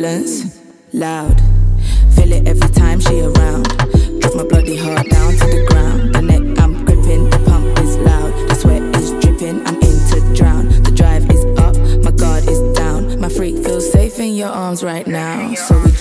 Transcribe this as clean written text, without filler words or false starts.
turbulence, loud. Feel it every time she around. Drop my bloody heart down to the ground. The neck I'm gripping, the pump is loud. The sweat is dripping, I'm in to drown. The drive is up, my guard is down. My freak feels safe in your arms right now. So we